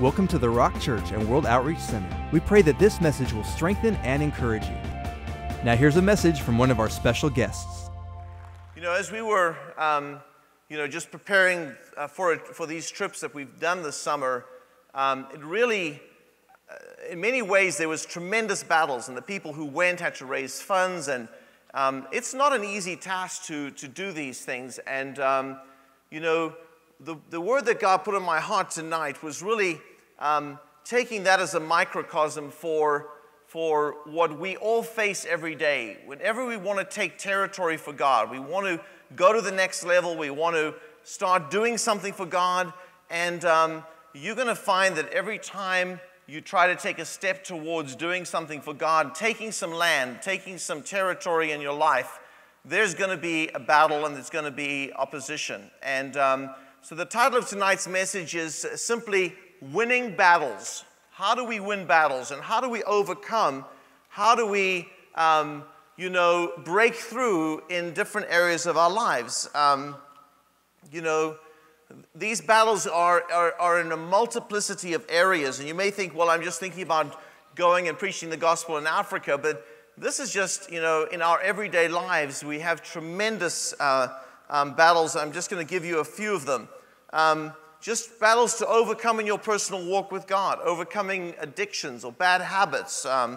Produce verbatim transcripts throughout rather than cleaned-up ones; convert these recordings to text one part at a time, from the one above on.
Welcome to the Rock Church and World Outreach Center. We pray that this message will strengthen and encourage you. Now here's a message from one of our special guests. You know, as we were, um, you know, just preparing uh, for it, for these trips that we've done this summer, um, it really, uh, in many ways, there was tremendous battles, and the people who went had to raise funds, and um, it's not an easy task to to do these things. And um, you know, the the word that God put in my heart tonight was really um, taking that as a microcosm for. for what we all face every day. Whenever we want to take territory for God, we want to go to the next level, we want to start doing something for God, and um, you're going to find that every time you try to take a step towards doing something for God, taking some land, taking some territory in your life, there's going to be a battle and there's going to be opposition. And um, so the title of tonight's message is simply Winning Battles. How do we win battles, and how do we overcome? How do we, um, you know, break through in different areas of our lives? Um, you know, these battles are, are, are in a multiplicity of areas, and you may think, well, I'm just thinking about going and preaching the gospel in Africa, but this is just, you know, in our everyday lives, we have tremendous uh, um, battles. I'm just going to give you a few of them. Um, Just battles to overcome in your personal walk with God, overcoming addictions or bad habits, um,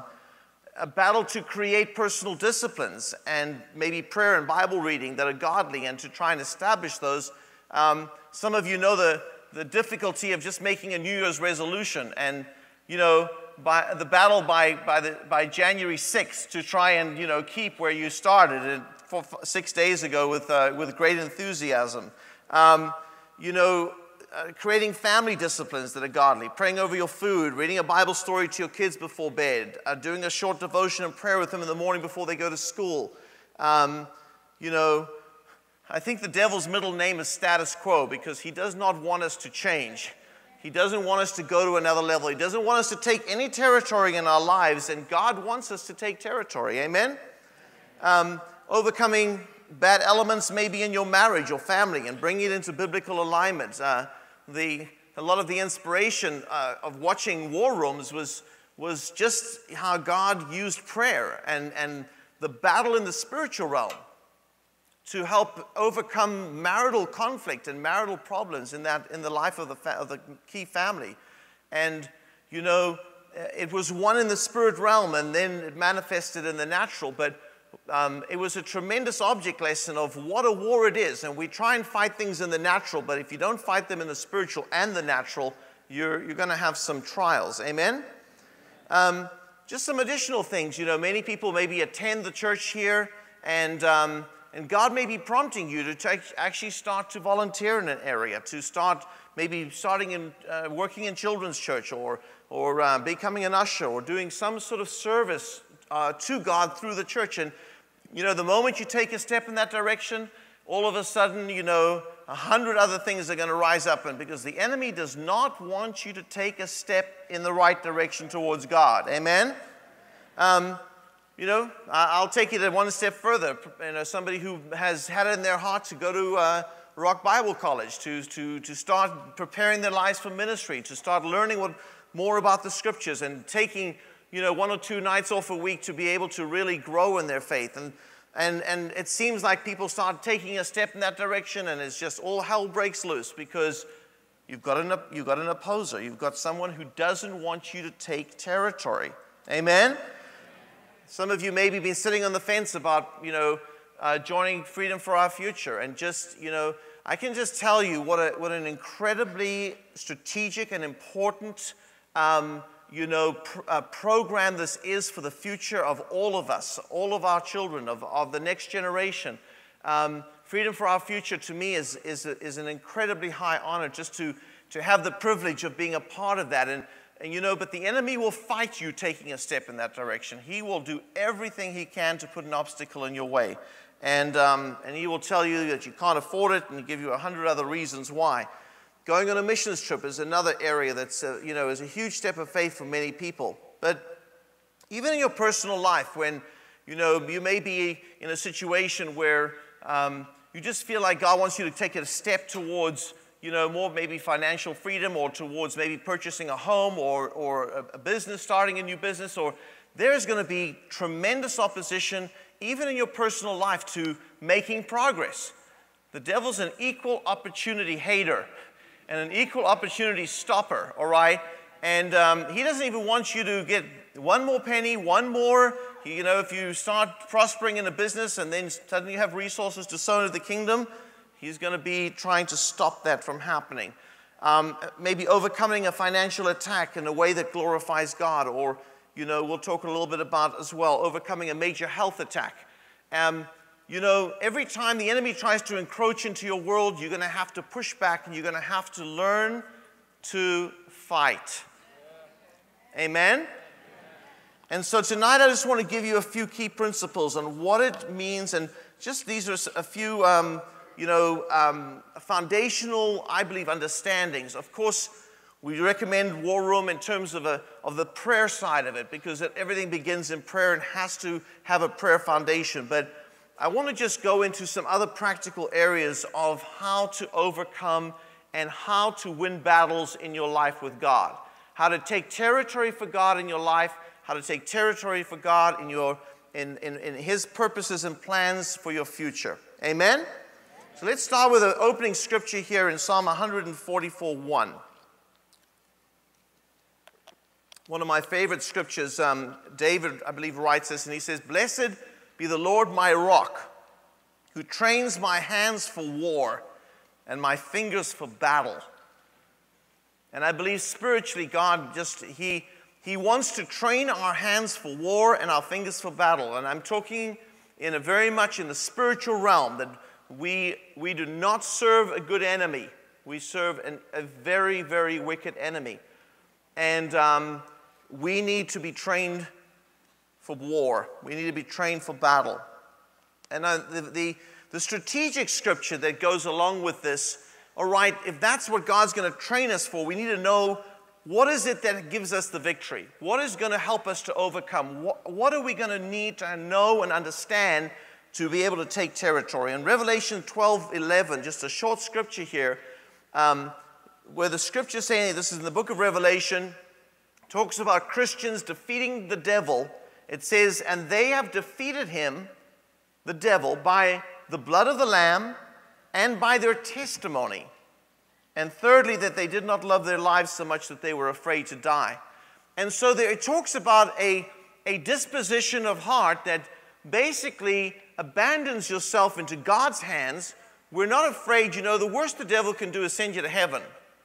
a battle to create personal disciplines and maybe prayer and Bible reading that are godly and to try and establish those. Um, some of you know the, the difficulty of just making a New Year's resolution and, you know, by the battle by, by, the, by January sixth to try and, you know, keep where you started it for six days ago with, uh, with great enthusiasm. Um, you know, Uh, creating family disciplines that are godly, praying over your food, reading a Bible story to your kids before bed, uh, doing a short devotion and prayer with them in the morning before they go to school. Um, you know, I think the devil's middle name is status quo because he does not want us to change. He doesn't want us to go to another level. He doesn't want us to take any territory in our lives, and God wants us to take territory. Amen? Um, overcoming bad elements maybe in your marriage or family and bringing it into biblical alignment. Uh, the, a lot of the inspiration uh, of watching War Rooms was, was just how God used prayer and, and the battle in the spiritual realm to help overcome marital conflict and marital problems in, that, in the life of the, fa- of the key family. And, you know, it was one in the spirit realm and then it manifested in the natural, but Um, it was a tremendous object lesson of what a war it is. And we try and fight things in the natural, but if you don't fight them in the spiritual and the natural, you're, you're going to have some trials. Amen? Um, just some additional things. You know, many people maybe attend the church here, and, um, and God may be prompting you to take, actually start to volunteer in an area, to start maybe starting in, uh, working in children's church or, or uh, becoming an usher or doing some sort of service Uh, to God through the church. And, you know, the moment you take a step in that direction, all of a sudden, you know, a hundred other things are going to rise up. And because the enemy does not want you to take a step in the right direction towards God. Amen? Um, you know, I'll take it one step further. You know, somebody who has had it in their heart to go to uh, Rock Bible College, to, to, to start preparing their lives for ministry, to start learning what, more about the scriptures and taking you know, one or two nights off a week to be able to really grow in their faith. And, and, and it seems like people start taking a step in that direction and it's just all hell breaks loose because you've got an, you've got an opposer. You've got someone who doesn't want you to take territory. Amen? Some of you maybe been sitting on the fence about, you know, uh, joining Freedom for Our Future and just, you know, I can just tell you what, a, what an incredibly strategic and important um, you know, pr- uh, program this is for the future of all of us, all of our children, of, of the next generation. Um, Freedom for Our Future to me is, is, a, is an incredibly high honor just to, to have the privilege of being a part of that. And, and, you know, but the enemy will fight you taking a step in that direction. He will do everything he can to put an obstacle in your way. And, um, and he will tell you that you can't afford it and give you a hundred other reasons why. Going on a missions trip is another area that's, uh, you know, is a huge step of faith for many people. But even in your personal life, when, you know, you may be in a situation where um, you just feel like God wants you to take a step towards, you know, more maybe financial freedom, or towards maybe purchasing a home, or, or a, a business, starting a new business, or there's going to be tremendous opposition, even in your personal life, to making progress. The devil's an equal opportunity hater and an equal opportunity stopper, all right? And um, he doesn't even want you to get one more penny, one more. You know, if you start prospering in a business and then suddenly you have resources to sow into the kingdom, he's going to be trying to stop that from happening. Um, maybe overcoming a financial attack in a way that glorifies God, or, you know, we'll talk a little bit about as well, overcoming a major health attack. Um, you know, every time the enemy tries to encroach into your world, you're going to have to push back, and you're going to have to learn to fight. Amen? And so tonight I just want to give you a few key principles on what it means, and just these are a few, um, you know, um, foundational, I believe, understandings. Of course, we recommend War Room in terms of, a, of the prayer side of it, because everything begins in prayer and has to have a prayer foundation. But I want to just go into some other practical areas of how to overcome and how to win battles in your life with God. How to take territory for God in your life, how to take territory for God in, your, in, in, in His purposes and plans for your future. Amen? So let's start with an opening scripture here in Psalm one forty-four, one. One of my favorite scriptures, um, David, I believe, writes this, and he says, "Blessed be the Lord my rock, who trains my hands for war and my fingers for battle." And I believe spiritually, God just, He, he wants to train our hands for war and our fingers for battle. And I'm talking in a very much in the spiritual realm, that we, we do not serve a good enemy. We serve an, a very, very wicked enemy. And um, we need to be trained for war. We need to be trained for battle. And uh, the, the, the strategic scripture that goes along with this, all right, if that's what God's going to train us for, we need to know, what is it that gives us the victory? What is going to help us to overcome? What, what are we going to need to know and understand to be able to take territory? In Revelation twelve eleven, just a short scripture here, um, where the scripture saying, this is in the book of Revelation, talks about Christians defeating the devil. It says, "And they have defeated him," the devil, "by the blood of the Lamb and by their testimony. And thirdly, that they did not love their lives so much that they were afraid to die." And so there, it talks about a, a disposition of heart that basically abandons yourself into God's hands. We're not afraid. You know, the worst the devil can do is send you to heaven.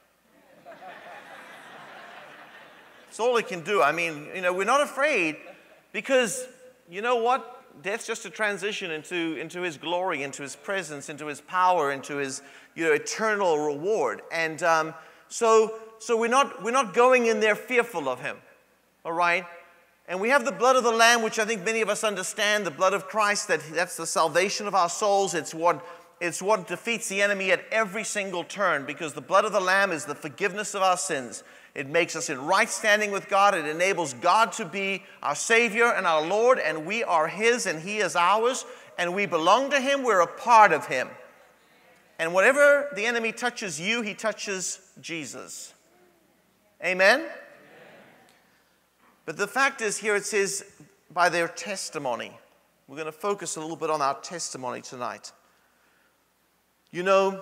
That's all he can do. I mean, you know, we're not afraid, because you know what? Death's just a transition into, into His glory, into His presence, into His power, into His, you know, eternal reward. And um, so, so we're not, we're not going in there fearful of Him, all right? And we have the blood of the Lamb, which I think many of us understand, the blood of Christ, that that's the salvation of our souls. It's what, it's what defeats the enemy at every single turn, because the blood of the Lamb is the forgiveness of our sins. It makes us in right standing with God. It enables God to be our Savior and our Lord, and we are His and He is ours, and we belong to Him. We're a part of Him. And whatever the enemy touches you, he touches Jesus. Amen? Amen? But the fact is, here it says, by their testimony. We're going to focus a little bit on our testimony tonight. You know,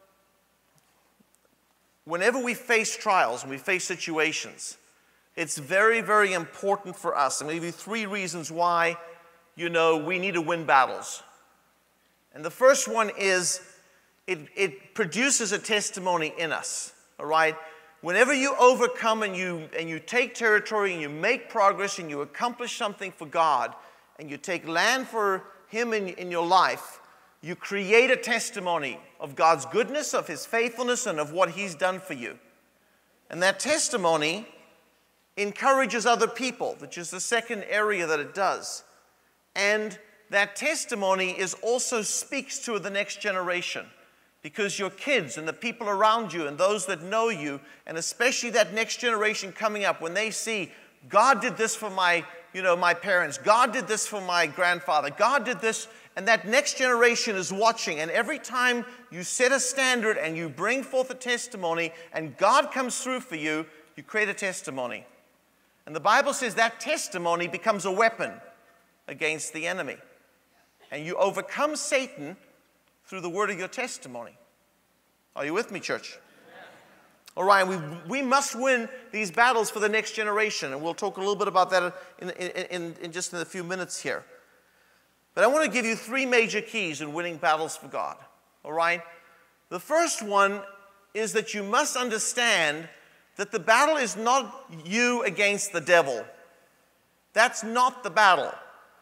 whenever we face trials and we face situations, it's very, very important for us. I'm going to give you three reasons why, you know, we need to win battles. And the first one is it, it produces a testimony in us, all right? Whenever you overcome and you, and you take territory and you make progress and you accomplish something for God and you take land for Him in, in your life, you create a testimony of God's goodness, of His faithfulness, and of what He's done for you. And that testimony encourages other people, which is the second area that it does. And that testimony is also speaks to the next generation, because your kids and the people around you and those that know you, and especially that next generation coming up, when they see, God did this for my, you know, my parents, God did this for my grandfather, God did this, and that next generation is watching. And every time you set a standard and you bring forth a testimony and God comes through for you, you create a testimony. And the Bible says that testimony becomes a weapon against the enemy. And you overcome Satan through the word of your testimony. Are you with me, church? All right, we, we must win these battles for the next generation, and we'll talk a little bit about that in, in, in, in just in a few minutes here. But I want to give you three major keys in winning battles for God, all right? The first one is that you must understand that the battle is not you against the devil. That's not the battle.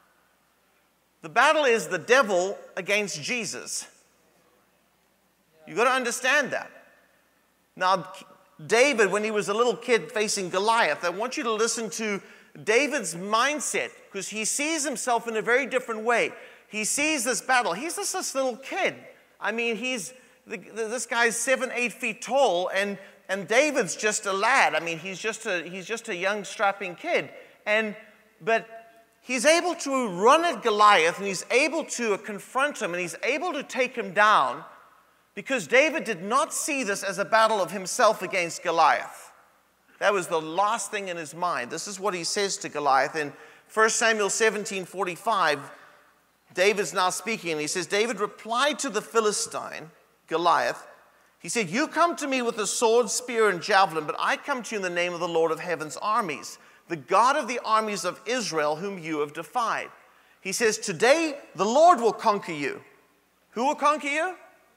The battle is the devil against Jesus. You've got to understand that. Now, David, when he was a little kid facing Goliath, I want you to listen to David's mindset, because he sees himself in a very different way. He sees this battle. He's just this little kid. I mean, he's the, this guy's seven, eight feet tall, and, and David's just a lad. I mean, he's just a, he's just a young, strapping kid. And, but he's able to run at Goliath, and he's able to confront him, and he's able to take him down, because David did not see this as a battle of himself against Goliath. That was the last thing in his mind. This is what he says to Goliath in First Samuel seventeen forty-five. David's now speaking, and he says, David replied to the Philistine, Goliath. He said, you come to me with a sword, spear, and javelin, but I come to you in the name of the Lord of heaven's armies, the God of the armies of Israel, whom you have defied. He says, today the Lord will conquer you. Who will conquer you?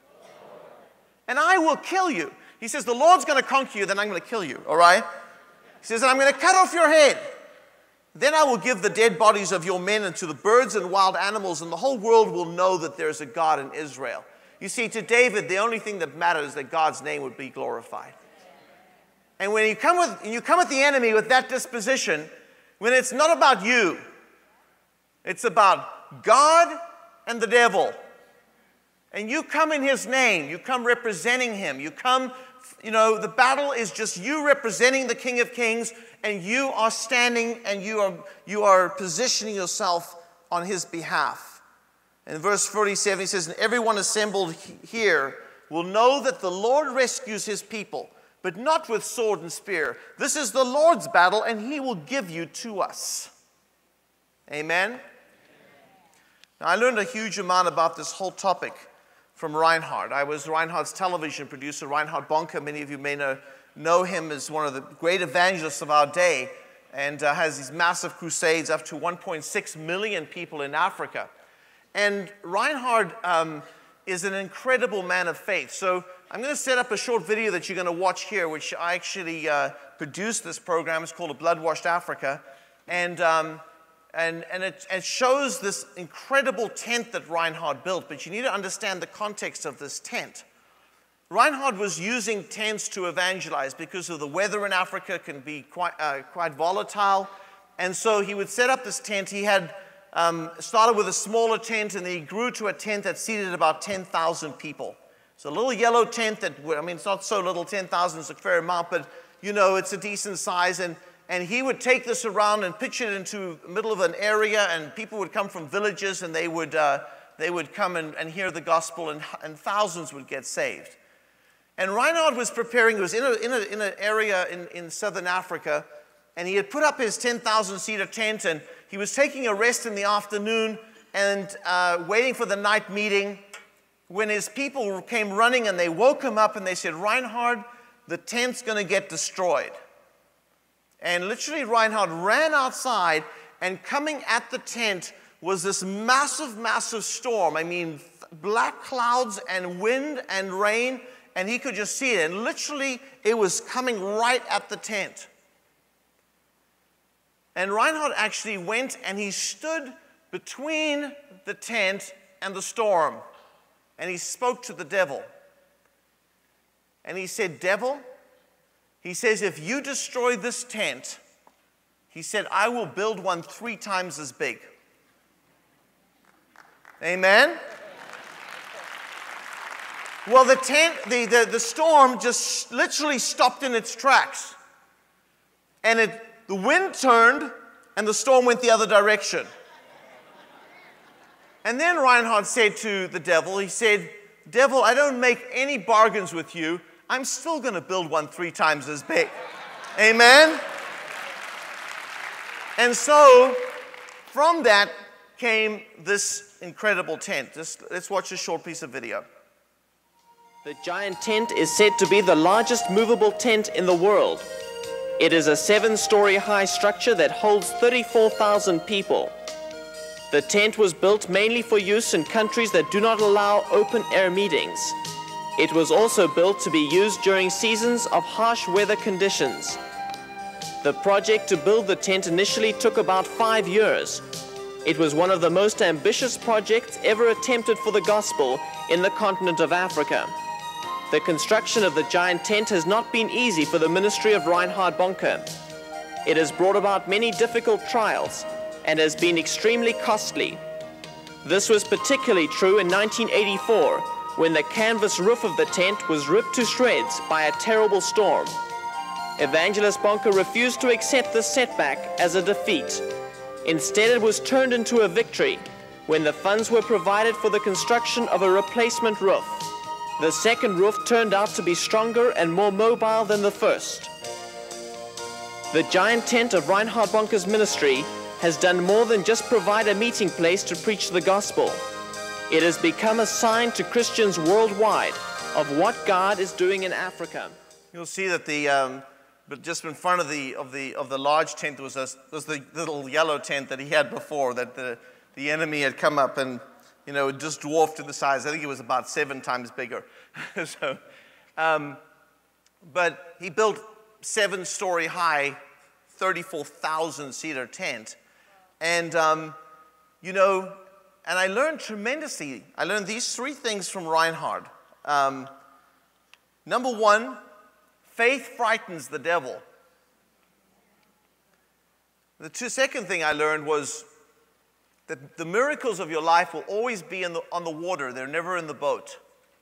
And I will kill you. He says, the Lord's going to conquer you, then I'm going to kill you, all right? He says, and I'm going to cut off your head. Then I will give the dead bodies of your men and to the birds and wild animals, and the whole world will know that there is a God in Israel. You see, to David, the only thing that matters is that God's name would be glorified. And when you come with, you come at the enemy with that disposition, when it's not about you, it's about God and the devil. And you come in his name, you come representing him, you come, you know, the battle is just you representing the King of Kings, and you are standing and you are, you are positioning yourself on his behalf. In verse forty-seven, he says, and everyone assembled here will know that the Lord rescues his people, but not with sword and spear. This is the Lord's battle, and he will give you to us. Amen? Now, I learned a huge amount about this whole topic from Reinhard. I was Reinhard's television producer, Reinhard Bonnke. Many of you may know, know him as one of the great evangelists of our day, and uh, has these massive crusades, up to one point six million people in Africa. And Reinhard um, is an incredible man of faith. So I'm going to set up a short video that you're going to watch here, which I actually uh, produced this program. It's called A Blood-Washed Africa. And um, And, and it, it shows this incredible tent that Reinhard built, but you need to understand the context of this tent. Reinhard was using tents to evangelize because of the weather in Africa can be quite, uh, quite volatile. And so he would set up this tent. He had um, started with a smaller tent, and then he grew to a tent that seated about ten thousand people. It's a little yellow tent that, I mean, it's not so little, ten thousand is a fair amount, but, you know, it's a decent size. And And he would take this around and pitch it into the middle of an area, and people would come from villages, and they would, uh, they would come and, and hear the gospel, and, and thousands would get saved. And Reinhard was preparing. He was in, a, in, a, in an area in, in southern Africa, and he had put up his ten thousand seater tent, and he was taking a rest in the afternoon and uh, waiting for the night meeting, when his people came running, and they woke him up, and they said, Reinhard, the tent's going to get destroyed. And literally Reinhard ran outside, and coming at the tent was this massive, massive storm. I mean, black clouds and wind and rain, and he could just see it. And literally it was coming right at the tent. And Reinhard actually went and he stood between the tent and the storm. And he spoke to the devil. And he said, devil, he says, if you destroy this tent, he said, I will build one three times as big. Amen? Well, the tent, the, the, the storm just literally stopped in its tracks. And it, the wind turned, and the storm went the other direction. And then Reinhard said to the devil, he said, "Devil, I don't make any bargains with you. I'm still going to build one three times as big." Amen? And so, from that came this incredible tent. Just, let's watch a short piece of video. The giant tent is said to be the largest movable tent in the world. It is a seven-story high structure that holds thirty-four thousand people. The tent was built mainly for use in countries that do not allow open-air meetings. It was also built to be used during seasons of harsh weather conditions. The project to build the tent initially took about five years. It was one of the most ambitious projects ever attempted for the gospel in the continent of Africa. The construction of the giant tent has not been easy for the ministry of Reinhard Bonnke. It has brought about many difficult trials and has been extremely costly. This was particularly true in nineteen eighty-four, when the canvas roof of the tent was ripped to shreds by a terrible storm. Evangelist Bonnke refused to accept this setback as a defeat. Instead, it was turned into a victory when the funds were provided for the construction of a replacement roof. The second roof turned out to be stronger and more mobile than the first. The giant tent of Reinhard Bonnke's ministry has done more than just provide a meeting place to preach the gospel. It has become a sign to Christians worldwide of what God is doing in Africa. You'll see that the, um, but just in front of the of the of the large tent was a, was the little yellow tent that he had before, that the the enemy had come up and, you know, just dwarfed in the size. I think it was about seven times bigger. so, um, but he built seven-story high, thirty-four thousand seater tent. And, um, you know, and I learned tremendously. I learned these three things from Reinhard. Um, number one, faith frightens the devil. The two, second thing I learned was that the miracles of your life will always be in the, on the water. They're never in the boat.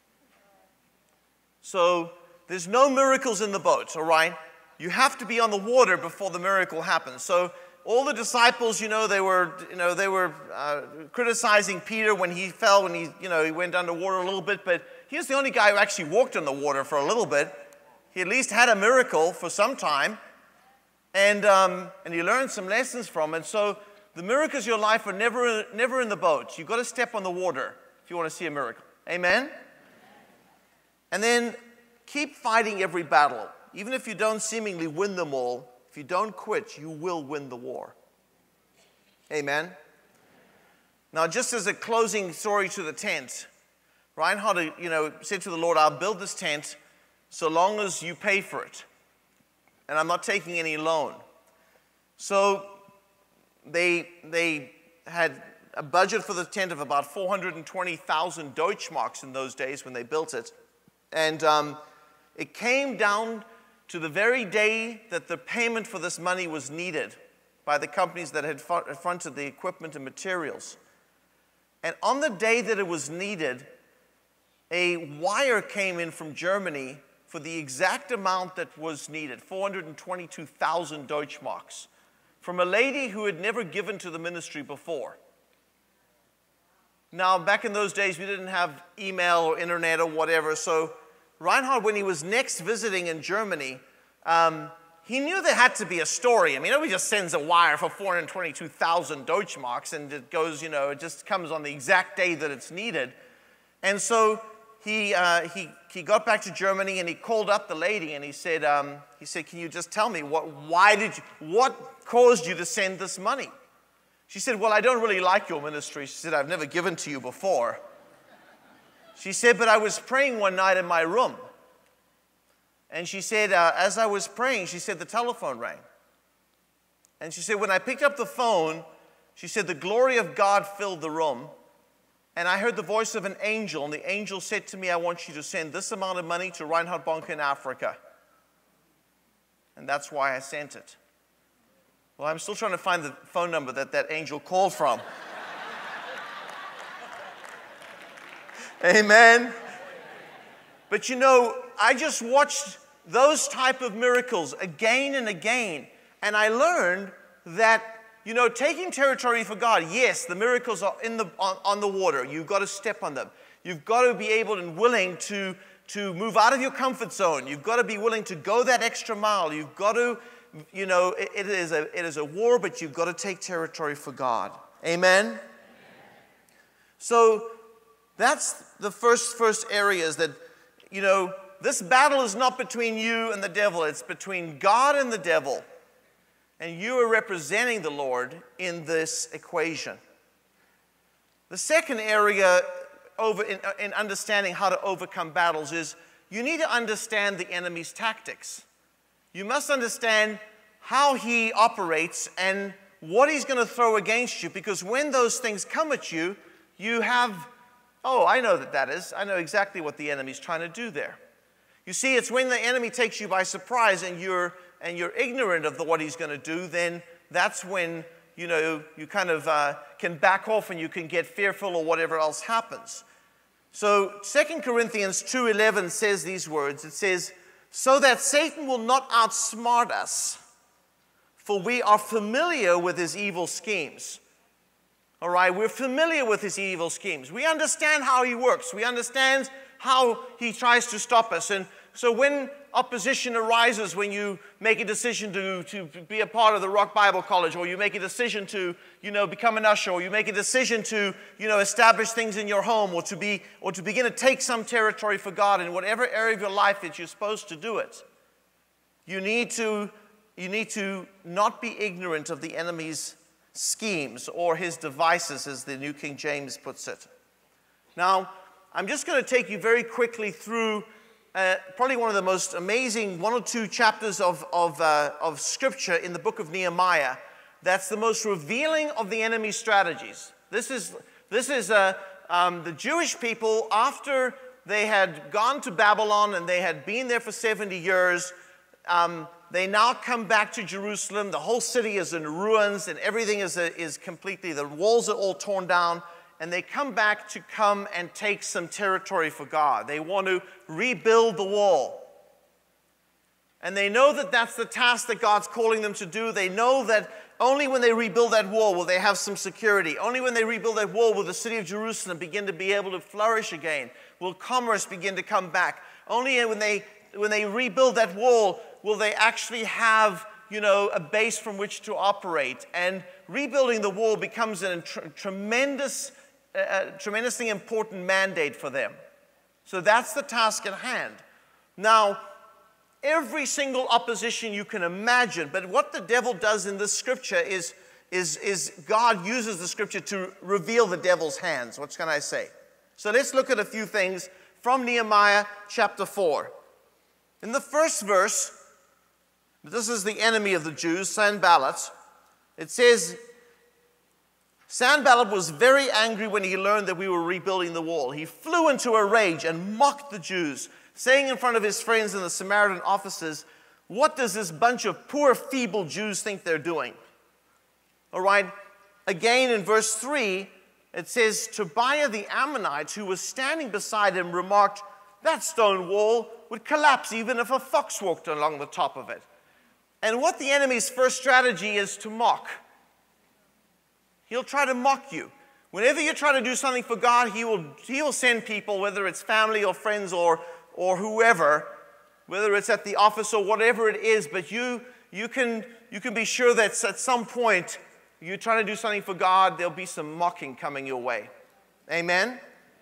So there's no miracles in the boat, all right? You have to be on the water before the miracle happens. So all the disciples, you know, they were, you know, they were uh, criticizing Peter when he fell, when he, you know, he went underwater a little bit. But he was the only guy who actually walked on the water for a little bit. He at least had a miracle for some time, and um, and he learned some lessons from it. So the miracles of your life are never, never in the boat. You've got to step on the water if you want to see a miracle. Amen? And then keep fighting every battle. Even if you don't seemingly win them all, if you don't quit, you will win the war. Amen? Now, just as a closing story to the tent, Reinhard, you know, said to the Lord, "I'll build this tent so long as you pay for it. And I'm not taking any loan." So they, they had a budget for the tent of about four hundred twenty thousand Deutschmarks in those days when they built it. And um, it came down to the very day that the payment for this money was needed by the companies that had fronted the equipment and materials. And on the day that it was needed, a wire came in from Germany for the exact amount that was needed, four hundred twenty-two thousand Deutschmarks, from a lady who had never given to the ministry before. Now, back in those days, we didn't have email or internet or whatever, so Reinhard, when he was next visiting in Germany, um, he knew there had to be a story. I mean, nobody just sends a wire for four hundred twenty-two thousand Deutschmarks and it goes, you know, it just comes on the exact day that it's needed. And so he, uh, he, he got back to Germany and he called up the lady and he said, um, he said, "Can you just tell me, what, why did you, what caused you to send this money?" She said, "Well, I don't really like your ministry." She said, "I've never given to you before." She said, "But I was praying one night in my room." And she said, uh, as I was praying, she said, the telephone rang. And she said, when I picked up the phone, she said, the glory of God filled the room. And I heard the voice of an angel. And the angel said to me, "I want you to send this amount of money to Reinhard Bonnke in Africa." And that's why I sent it. Well, I'm still trying to find the phone number that that angel called from. Amen. But you know, I just watched those type of miracles again and again, and I learned that, you know, taking territory for God, yes, the miracles are in the, on, on the water. You've got to step on them. You've got to be able and willing to, to move out of your comfort zone. You've got to be willing to go that extra mile. You've got to, you know, it, it, is, a, it is a war, but you've got to take territory for God. Amen? Amen. So that's the first, first areas that, you know, this battle is not between you and the devil. It's between God and the devil. And you are representing the Lord in this equation. The second area over in, in understanding how to overcome battles is you need to understand the enemy's tactics. You must understand how he operates and what he's going to throw against you, because when those things come at you, you have, oh, I know that that is. I know exactly what the enemy's trying to do there. You see, it's when the enemy takes you by surprise and you're and you're ignorant of the, what he's going to do, then that's when, you know, you kind of uh, can back off and you can get fearful or whatever else happens. So Second Corinthians two eleven says these words. It says, so that Satan will not outsmart us, for we are familiar with his evil schemes. All right, we're familiar with his evil schemes. We understand how he works. We understand how he tries to stop us. And so when opposition arises, when you make a decision to, to be a part of the Rock Bible College, or you make a decision to, you know, become an usher, or you make a decision to, you know, establish things in your home, or to be, or to begin to take some territory for God in whatever area of your life that you're supposed to do it, you need to, you need to not be ignorant of the enemy's schemes or his devices, as the New King James puts it. Now, I'm just going to take you very quickly through Uh, probably one of the most amazing one or two chapters of, of, uh, of Scripture in the book of Nehemiah. That's the most revealing of the enemy's strategies. This is, this is uh, um, the Jewish people, after they had gone to Babylon and they had been there for seventy years, um, they now come back to Jerusalem. The whole city is in ruins and everything is, uh, is completely, the walls are all torn down. And they come back to come and take some territory for God. They want to rebuild the wall. And they know that that's the task that God's calling them to do. They know that only when they rebuild that wall will they have some security. Only when they rebuild that wall will the city of Jerusalem begin to be able to flourish again. Will commerce begin to come back. Only when they, when they rebuild that wall will they actually have, you know, a base from which to operate. And rebuilding the wall becomes a tr- tremendous A tremendously important mandate for them. So that's the task at hand. Now, every single opposition you can imagine, but what the devil does in this scripture is, is, is God uses the scripture to reveal the devil's hands. What can I say? So let's look at a few things from Nehemiah chapter four. In the first verse, this is the enemy of the Jews, Sanballat. It says, Sanballat was very angry when he learned that we were rebuilding the wall. He flew into a rage and mocked the Jews, saying in front of his friends and the Samaritan officers, what does this bunch of poor, feeble Jews think they're doing? All right. Again, in verse three, it says, Tobiah the Ammonite, who was standing beside him, remarked, that stone wall would collapse even if a fox walked along the top of it. And what the enemy's first strategy is to mock. He'll try to mock you. Whenever you try to do something for God, he will, he will send people, whether it's family or friends or, or whoever, whether it's at the office or whatever it is, but you, you, can, you can be sure that at some point you're trying to do something for God, there'll be some mocking coming your way. Amen?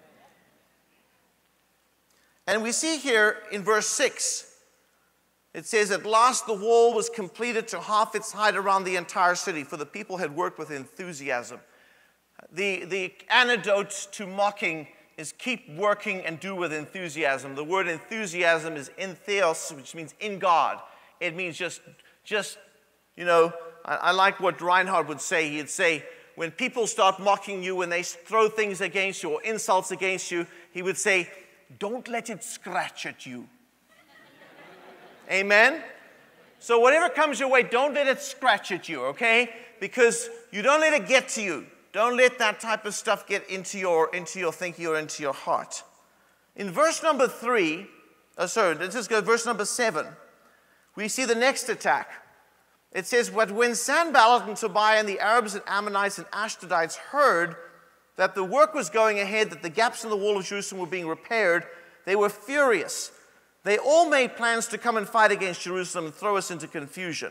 And we see here in verse six, it says, at last the wall was completed to half its height around the entire city, for the people had worked with enthusiasm. The, the antidote to mocking is keep working and do with enthusiasm. The word enthusiasm is entheos, which means in God. It means just, just you know, I, I like what Reinhard would say. He'd say, when people start mocking you, when they throw things against you or insults against you, he would say, don't let it scratch at you. Amen? So whatever comes your way, don't let it scratch at you, okay? Because you don't let it get to you. Don't let that type of stuff get into your, into your thinking or into your heart. In verse number three, oh sorry, let's just go to verse number seven. We see the next attack. It says, but when Sanballat and Tobiah and the Arabs and Ammonites and Ashdodites heard that the work was going ahead, that the gaps in the wall of Jerusalem were being repaired, they were furious. They all made plans to come and fight against Jerusalem and throw us into confusion.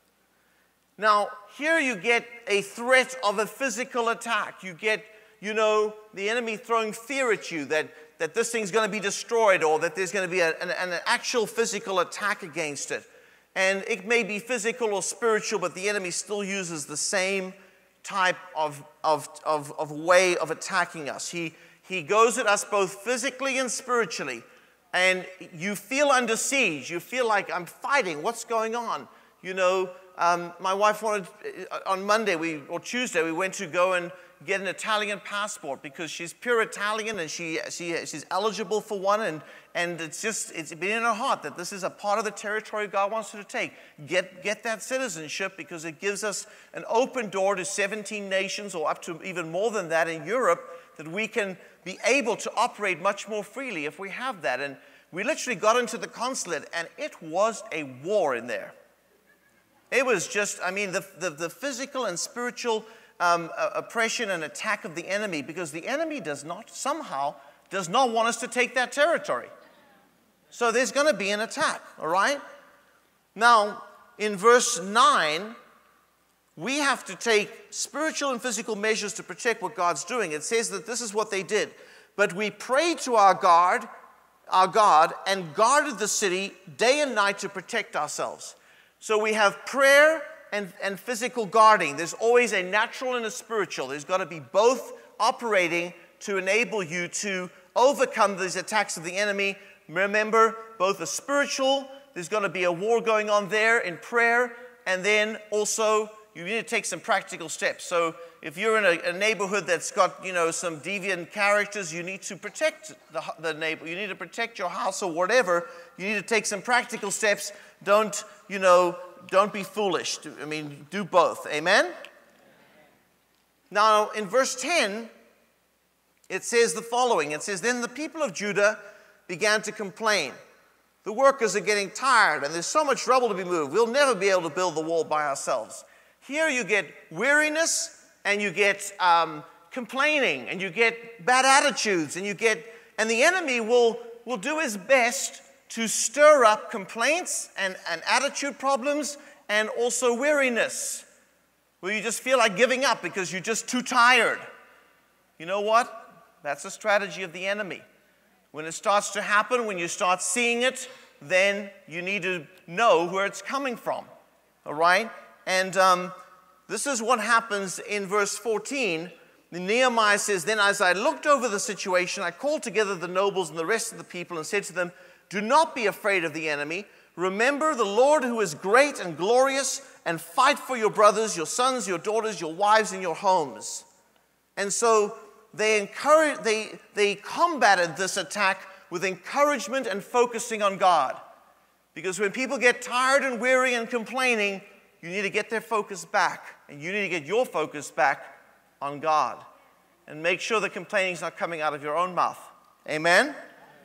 Now, here you get a threat of a physical attack. You get, you know, the enemy throwing fear at you that, that this thing's going to be destroyed or that there's going to be a, an, an actual physical attack against it. And it may be physical or spiritual, but the enemy still uses the same type of, of, of, of way of attacking us. He, he goes at us both physically and spiritually. And you feel under siege. You feel like, I'm fighting. What's going on? You know, um, my wife wanted, on Monday we, or Tuesday, we went to go and get an Italian passport because she's pure Italian and she, she, she's eligible for one. And, and it's just, it's been in her heart that this is a part of the territory God wants her to take. Get, get that citizenship because it gives us an open door to seventeen nations or up to even more than that in Europe, that we can be able to operate much more freely if we have that. And we literally got into the consulate, and it was a war in there. It was just, I mean, the, the, the physical and spiritual um, uh, oppression and attack of the enemy, because the enemy does not, somehow, does not want us to take that territory. So there's going to be an attack, all right? Now, in verse nine, we have to take spiritual and physical measures to protect what God's doing. It says that this is what they did. But we prayed to our God, our God, and guarded the city day and night to protect ourselves. So we have prayer and, and physical guarding. There's always a natural and a spiritual. There's got to be both operating to enable you to overcome these attacks of the enemy. Remember, both a spiritual, there's going to be a war going on there in prayer, and then also you need to take some practical steps. So if you're in a, a neighborhood that's got, you know, some deviant characters, you need to protect the, the neighbor. You need to protect your house or whatever. You need to take some practical steps. Don't, you know, don't be foolish. I mean, do both. Amen? Now, in verse ten, it says the following. It says, then the people of Judah began to complain. The workers are getting tired, and there's so much rubble to be moved. We'll never be able to build the wall by ourselves. Here you get weariness, and you get um, complaining, and you get bad attitudes, and you get, and the enemy will, will do his best to stir up complaints and, and attitude problems, and also weariness, where you just feel like giving up because you're just too tired. You know what? That's a strategy of the enemy. When it starts to happen, when you start seeing it, then you need to know where it's coming from, all right? And um, this is what happens in verse fourteen. Nehemiah says, then as I looked over the situation, I called together the nobles and the rest of the people and said to them, do not be afraid of the enemy. Remember the Lord who is great and glorious, and fight for your brothers, your sons, your daughters, your wives, and your homes. And so they encouraged, they, they combated this attack with encouragement and focusing on God. Because when people get tired and weary and complaining, you need to get their focus back. And you need to get your focus back on God. And make sure the complaining is not coming out of your own mouth. Amen?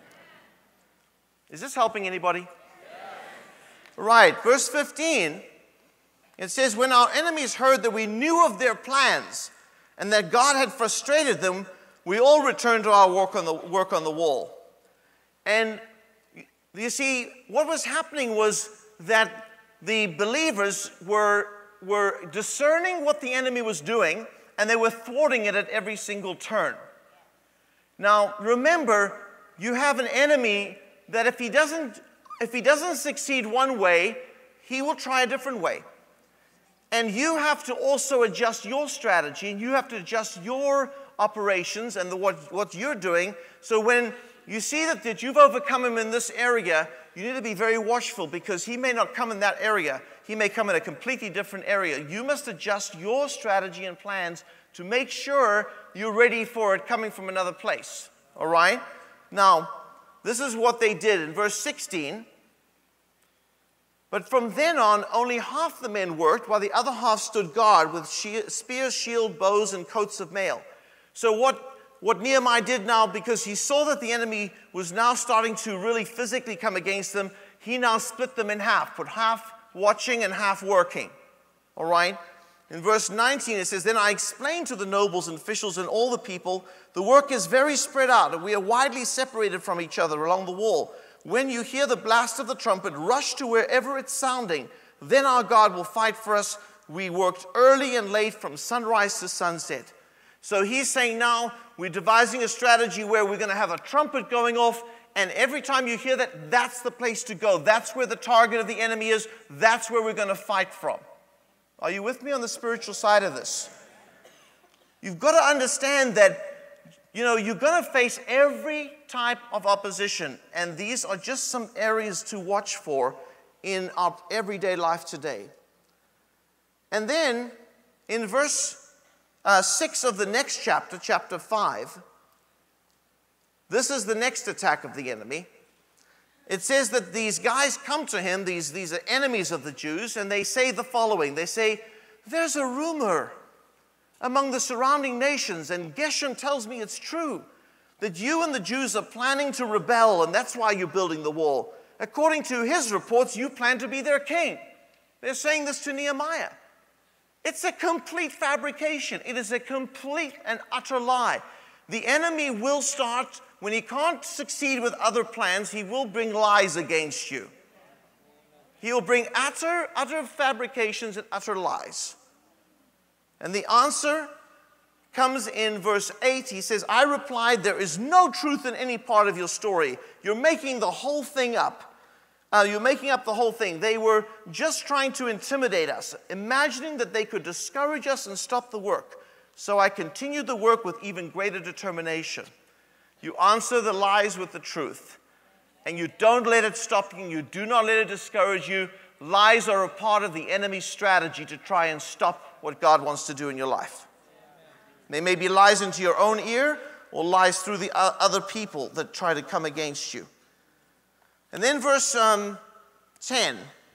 Is this helping anybody? Yes. Right, verse fifteen, it says, when our enemies heard that we knew of their plans and that God had frustrated them, we all returned to our work on the, work on the wall. And you see, what was happening was that the believers were, were discerning what the enemy was doing, and they were thwarting it at every single turn. Now, remember, you have an enemy that if he doesn't, if he doesn't succeed one way, he will try a different way. And you have to also adjust your strategy, and you have to adjust your operations and the, what, what you're doing. So when you see that, that you've overcome him in this area, you need to be very watchful, because he may not come in that area. He may come in a completely different area. You must adjust your strategy and plans to make sure you're ready for it coming from another place. All right? Now, this is what they did in verse sixteen. But from then on, only half the men worked, while the other half stood guard with spears, shield, bows, and coats of mail. So what, what Nehemiah did now, because he saw that the enemy was now starting to really physically come against them, he now split them in half, put half watching and half working. All right? In verse nineteen, it says, "Then I explained to the nobles and officials and all the people, the work is very spread out, and we are widely separated from each other along the wall. When you hear the blast of the trumpet, rush to wherever it's sounding. Then our God will fight for us. We worked early and late from sunrise to sunset." So he's saying now we're devising a strategy where we're going to have a trumpet going off, and every time you hear that, that's the place to go. That's where the target of the enemy is. That's where we're going to fight from. Are you with me on the spiritual side of this? You've got to understand that, you know, you're going to face every type of opposition, and these are just some areas to watch for in our everyday life today. And then in verse uh, six of the next chapter, chapter five, this is the next attack of the enemy. It says that these guys come to him, these, these are enemies of the Jews, and they say the following. They say, "There's a rumor among the surrounding nations, and Geshem tells me it's true, that you and the Jews are planning to rebel, and that's why you're building the wall. According to his reports, you plan to be their king." They're saying this to Nehemiah. It's a complete fabrication. It is a complete and utter lie. The enemy will start, when he can't succeed with other plans, he will bring lies against you. He will bring utter, utter fabrications and utter lies. And the answer comes in verse eight. He says, "I replied, there is no truth in any part of your story. You're making the whole thing up. Uh, you're making up the whole thing. They were just trying to intimidate us, imagining that they could discourage us and stop the work. So I continued the work with even greater determination." You answer the lies with the truth, and you don't let it stop you. You do not let it discourage you. Lies are a part of the enemy's strategy to try and stop what God wants to do in your life. They may be lies into your own ear or lies through the other people that try to come against you. And then verse um, ten,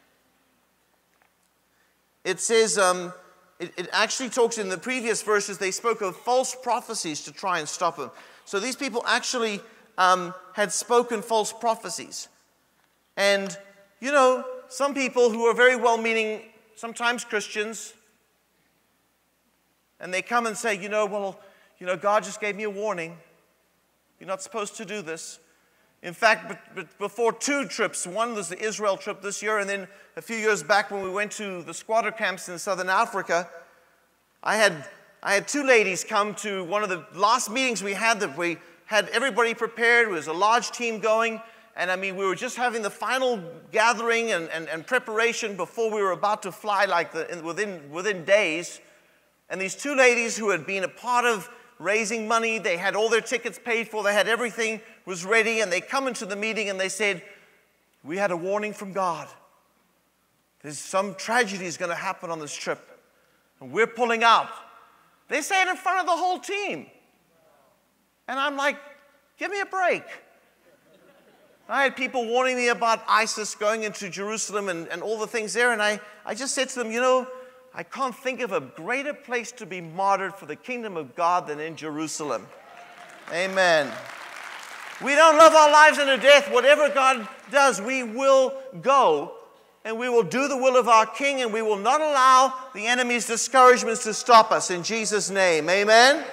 it says, um, it, it actually talks in the previous verses, they spoke of false prophecies to try and stop him. So these people actually um, had spoken false prophecies. And, you know, some people who are very well-meaning, sometimes Christians, and they come and say, you know, well, you know, God just gave me a warning. You're not supposed to do this. In fact, but, but before two trips, one was the Israel trip this year, and then a few years back when we went to the squatter camps in southern Africa, I had, I had two ladies come to one of the last meetings we had that we had everybody prepared. It was a large team going, and I mean, we were just having the final gathering and, and, and preparation before we were about to fly, like the, in, within, within days. And these two ladies who had been a part of raising money, they had all their tickets paid for, they had everything was ready, and they come into the meeting and they said, we had a warning from God. There's some tragedy is going to happen on this trip, and we're pulling out. They say it in front of the whole team. And I'm like, give me a break. I had people warning me about ISIS going into Jerusalem and, and all the things there, and I, I just said to them, you know, I can't think of a greater place to be martyred for the kingdom of God than in Jerusalem. Amen. We don't love our lives unto death. Whatever God does, we will go, and we will do the will of our King, and we will not allow the enemy's discouragements to stop us in Jesus' name. Amen.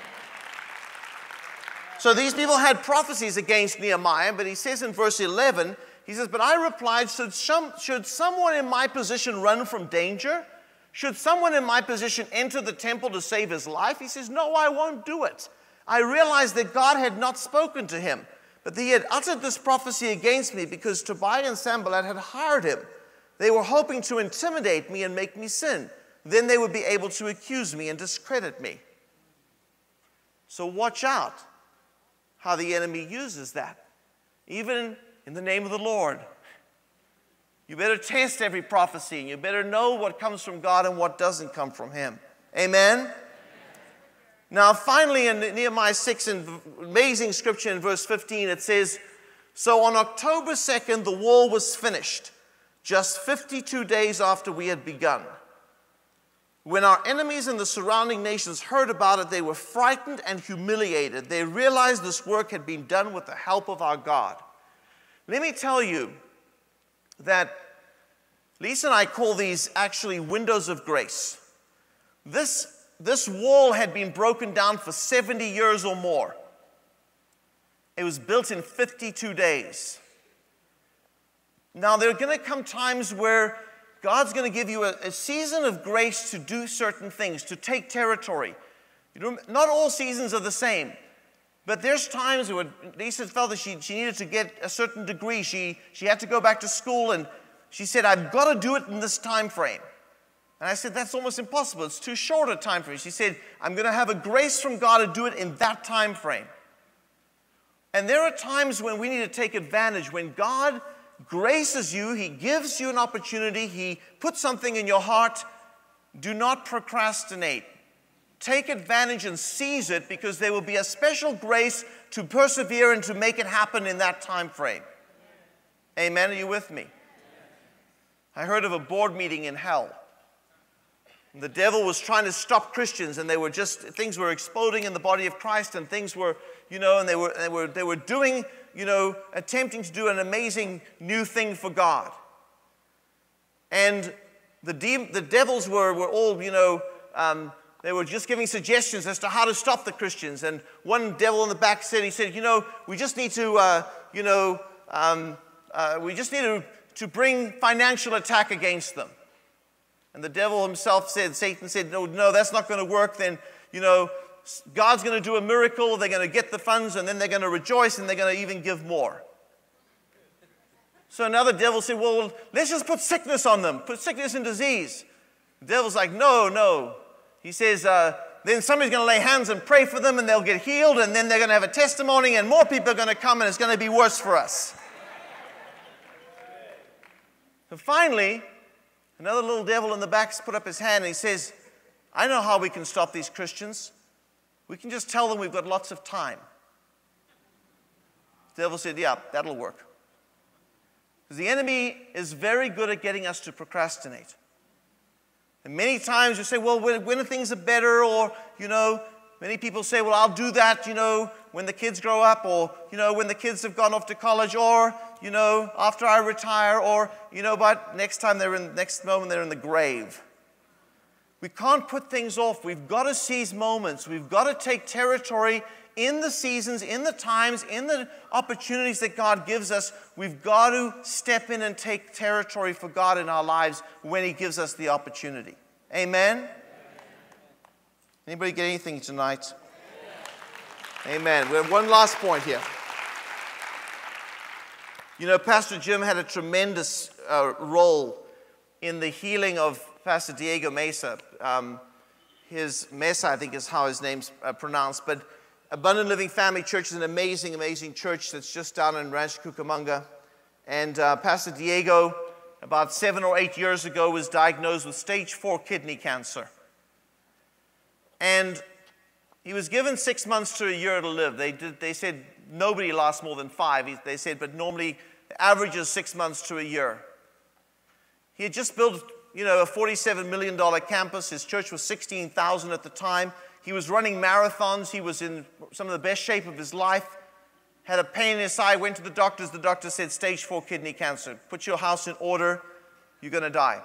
So these people had prophecies against Nehemiah, but he says in verse eleven, he says, but I replied, should, some, should someone in my position run from danger? Should someone in my position enter the temple to save his life? He says, no, I won't do it. I realized that God had not spoken to him, but that he had uttered this prophecy against me because Tobiah and Sanballat had hired him. They were hoping to intimidate me and make me sin. Then they would be able to accuse me and discredit me. So watch out how the enemy uses that, even in the name of the Lord. You better test every prophecy, and you better know what comes from God and what doesn't come from him. Amen? Amen. Now, finally, in Nehemiah six, in amazing scripture in verse fifteen, it says, so on October second, the wall was finished, just fifty-two days after we had begun. When our enemies in the surrounding nations heard about it, they were frightened and humiliated. They realized this work had been done with the help of our God. Let me tell you that Lisa and I call these actually windows of grace. This, this wall had been broken down for seventy years or more. It was built in fifty-two days. Now, there are going to come times where God's going to give you a, a season of grace to do certain things, to take territory. You know, not all seasons are the same. But there's times where Lisa felt that she, she needed to get a certain degree. She, she had to go back to school, and she said, I've got to do it in this time frame. And I said, that's almost impossible. It's too short a time frame. She said, I'm going to have a grace from God to do it in that time frame. And there are times when we need to take advantage. When God graces you, He gives you an opportunity, He puts something in your heart, do not procrastinate. Take advantage and seize it, because there will be a special grace to persevere and to make it happen in that time frame. Amen? Are you with me? I heard of a board meeting in hell. The devil was trying to stop Christians, and they were just, things were exploding in the body of Christ, and things were, you know, and they were, they were, they were doing, you know, attempting to do an amazing new thing for God. And the, de- the devils were, were all, you know, um, they were just giving suggestions as to how to stop the Christians. And one devil in the back said, he said, you know, we just need to, uh, you know, um, uh, we just need to, to bring financial attack against them. And the devil himself said, Satan said, no, no, that's not going to work. Then, you know, God's going to do a miracle. They're going to get the funds, and then they're going to rejoice, and they're going to even give more. So another devil said, well, let's just put sickness on them. Put sickness and disease. The devil's like, no, no. He says, uh, then somebody's going to lay hands and pray for them, and they'll get healed, and then they're going to have a testimony, and more people are going to come, and it's going to be worse for us. So finally, another little devil in the back put up his hand, and he says, I know how we can stop these Christians. We can just tell them we've got lots of time. The devil said, yeah, that'll work. Because the enemy is very good at getting us to procrastinate. And many times you say, well, when, when things are better, or, you know, many people say, well, I'll do that, you know, when the kids grow up, or, you know, when the kids have gone off to college, or, you know, after I retire, or, you know, but next time they're in, next moment they're in the grave. We can't put things off. We've got to seize moments. We've got to take territory in the seasons, in the times, in the opportunities that God gives us. We've got to step in and take territory for God in our lives when He gives us the opportunity. Amen? Anybody get anything tonight? Amen. We have one last point here. You know, Pastor Jim had a tremendous uh, role in the healing of Pastor Diego Mesa. Um, his Mesa, I think, is how his name's uh, pronounced. But Abundant Living Family Church is an amazing, amazing church that's just down in Rancho Cucamonga. And uh, Pastor Diego, about seven or eight years ago, was diagnosed with stage four kidney cancer. And he was given six months to a year to live. They, did, they said nobody lasts more than five. He, they said, but normally the average is six months to a year. He had just built, you know, a forty-seven million dollars campus. His church was sixteen thousand at the time. He was running marathons. He was in some of the best shape of his life. Had a pain in his side, went to the doctors. The doctor said, stage four kidney cancer. Put your house in order. You're going to die.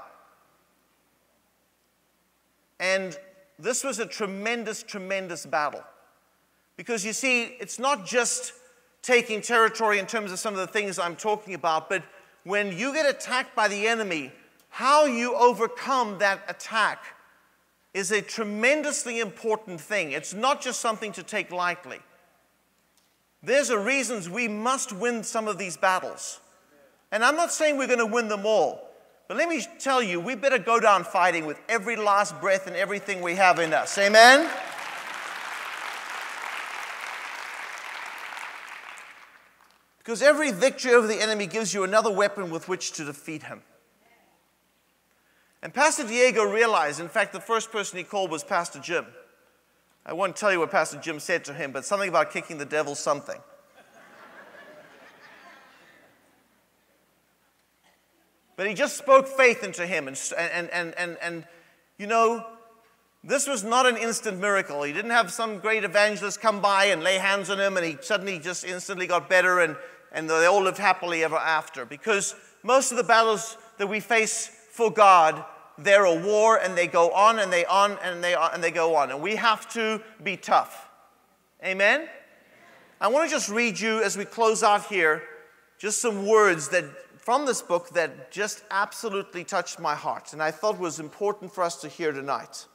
And this was a tremendous, tremendous battle. Because you see, it's not just taking territory in terms of some of the things I'm talking about, but when you get attacked by the enemy, how you overcome that attack is a tremendously important thing. It's not just something to take lightly. There's a reason we must win some of these battles. And I'm not saying we're going to win them all. But let me tell you, we better go down fighting with every last breath and everything we have in us. Amen? Because every victory over the enemy gives you another weapon with which to defeat him. And Pastor Diego realized, in fact, the first person he called was Pastor Jim. I won't tell you what Pastor Jim said to him, but something about kicking the devil something. But he just spoke faith into him. And, and, and, and, and, you know, this was not an instant miracle. He didn't have some great evangelist come by and lay hands on him, and he suddenly just instantly got better, and, and they all lived happily ever after. Because most of the battles that we face for God, they're a war, and they go on and they on and they on and they go on. And we have to be tough. Amen? I want to just read you, as we close out here, just some words that from this book that just absolutely touched my heart, and I thought was important for us to hear tonight.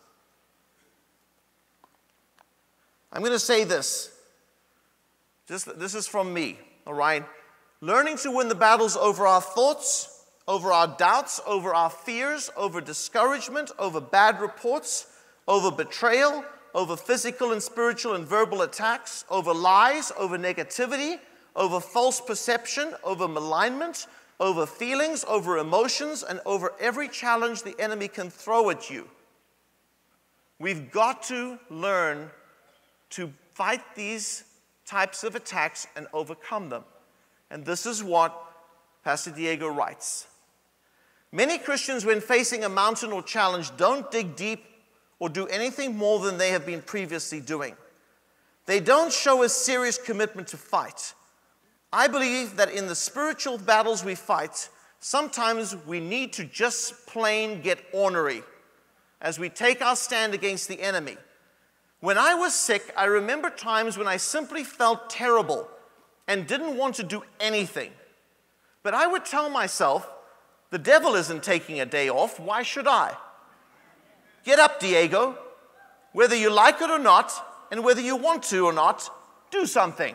I'm going to say this. Just, this is from me, all right? Learning to win the battles over our thoughts, over our doubts, over our fears, over discouragement, over bad reports, over betrayal, over physical and spiritual and verbal attacks, over lies, over negativity, over false perception, over malignment, over feelings, over emotions, and over every challenge the enemy can throw at you. We've got to learn to fight these types of attacks and overcome them. And this is what Pastor Diego writes. Many Christians, when facing a mountain or challenge, don't dig deep or do anything more than they have been previously doing. They don't show a serious commitment to fight. I believe that in the spiritual battles we fight, sometimes we need to just plain get ornery as we take our stand against the enemy. When I was sick, I remember times when I simply felt terrible and didn't want to do anything. But I would tell myself, the devil isn't taking a day off, why should I? Get up, Diego. Whether you like it or not, and whether you want to or not, do something.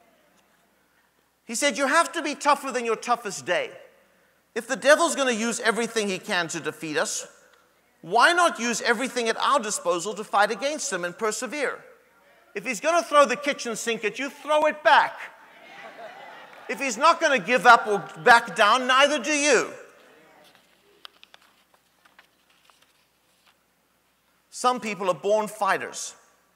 He said, you have to be tougher than your toughest day. If the devil's going to use everything he can to defeat us, why not use everything at our disposal to fight against him and persevere? If he's going to throw the kitchen sink at you, throw it back. If he's not going to give up or back down, neither do you. Some people are born fighters.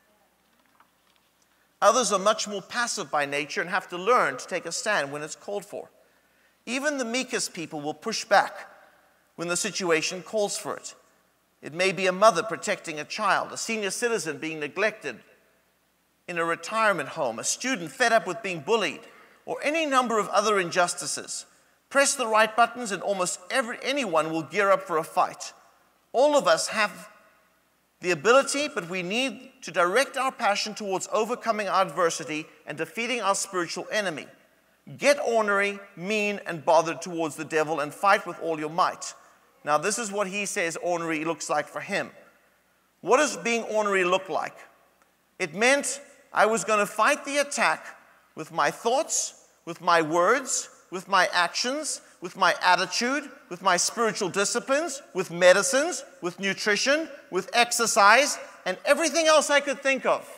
Others are much more passive by nature and have to learn to take a stand when it's called for. Even the meekest people will push back when the situation calls for it. It may be a mother protecting a child, a senior citizen being neglected in a retirement home, a student fed up with being bullied, or any number of other injustices. Press the right buttons and almost every, anyone will gear up for a fight. All of us have the ability, but we need to direct our passion towards overcoming our adversity and defeating our spiritual enemy. Get ornery, mean, and bothered towards the devil and fight with all your might. Now, this is what he says ornery looks like for him. What does being ornery look like? It meant I was going to fight the attack with my thoughts, with my words, with my actions, with my attitude, with my spiritual disciplines, with medicines, with nutrition, with exercise, and everything else I could think of.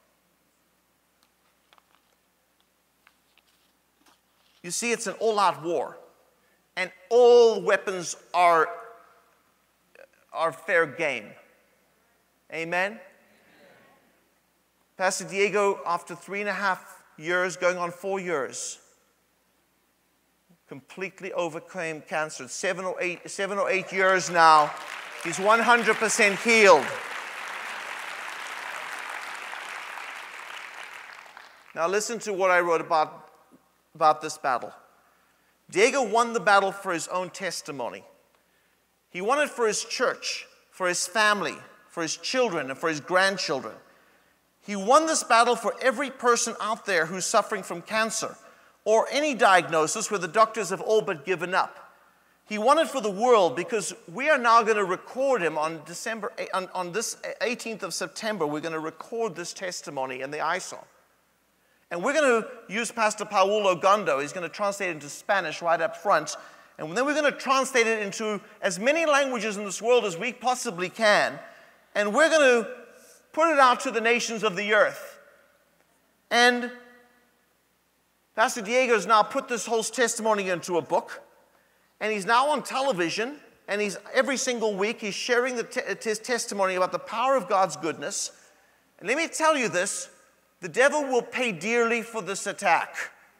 You see, it's an all-out war, and all weapons are, are fair game. Amen? Pastor Diego, after three and a half years, going on four years, completely overcame cancer. Seven or eight, seven or eight years now, he's one hundred percent healed. Now listen to what I wrote about, about this battle. Diego won the battle for his own testimony. He won it for his church, for his family, for his children, and for his grandchildren. He won this battle for every person out there who's suffering from cancer, or any diagnosis where the doctors have all but given up. He won it for the world because we are now going to record him on December, on, on this eighteenth of September. We're going to record this testimony in the I S O M. And we're going to use Pastor Paulo Gondo. He's going to translate it into Spanish right up front. And then we're going to translate it into as many languages in this world as we possibly can. And we're going to put it out to the nations of the earth. And Pastor Diego has now put this whole testimony into a book, and he's now on television, and he's every single week he's sharing the te his testimony about the power of God's goodness. And let me tell you this, the devil will pay dearly for this attack.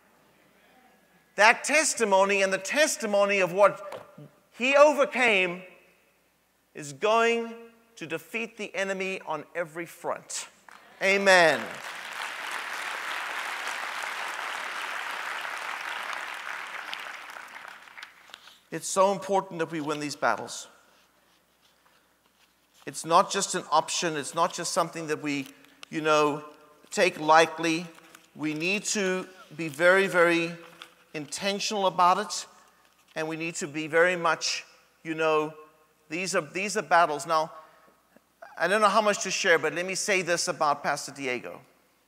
That testimony and the testimony of what he overcame is going to defeat the enemy on every front. Amen. It's so important that we win these battles. It's not just an option. It's not just something that we, you know, take lightly. We need to be very, very intentional about it. And we need to be very much, you know, these are, these are battles. Now, I don't know how much to share, but let me say this about Pastor Diego.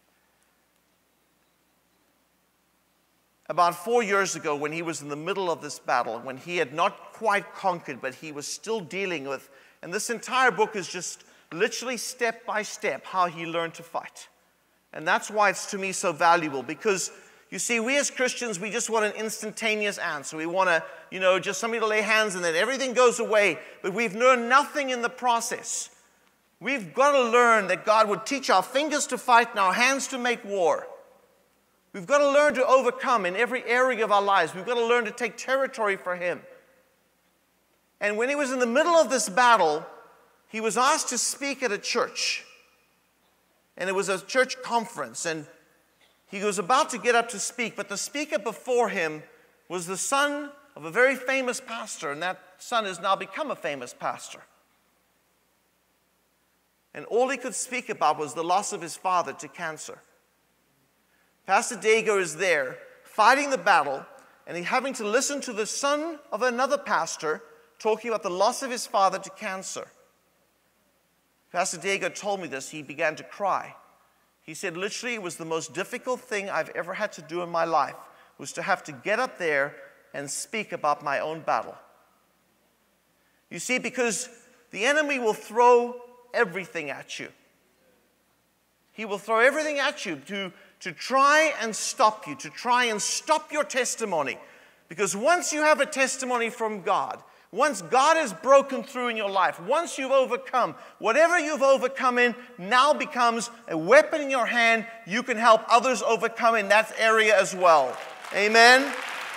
About four years ago, when he was in the middle of this battle, when he had not quite conquered, but he was still dealing with, and this entire book is just literally step by step how he learned to fight. And that's why it's to me so valuable, because you see, we as Christians, we just want an instantaneous answer. We want to, you know, just somebody to lay hands and then everything goes away. But we've learned nothing in the process. We've got to learn that God would teach our fingers to fight and our hands to make war. We've got to learn to overcome in every area of our lives. We've got to learn to take territory for Him. And when he was in the middle of this battle, he was asked to speak at a church. And it was a church conference. And he was about to get up to speak, but the speaker before him was the son of a very famous pastor, and that son has now become a famous pastor. And all he could speak about was the loss of his father to cancer. Pastor Diego is there fighting the battle, and he's having to listen to the son of another pastor talking about the loss of his father to cancer. Pastor Diego told me this. He began to cry. He said, literally, it was the most difficult thing I've ever had to do in my life, was to have to get up there and speak about my own battle. You see, because the enemy will throw everything at you. He will throw everything at you to, to try and stop you, to try and stop your testimony. Because once you have a testimony from God, once God has broken through in your life, once you've overcome, whatever you've overcome in now becomes a weapon in your hand. You can help others overcome in that area as well. Amen?